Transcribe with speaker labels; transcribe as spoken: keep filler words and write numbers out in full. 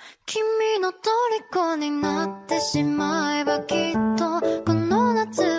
Speaker 1: 君の虜になってしまえばきっとこの夏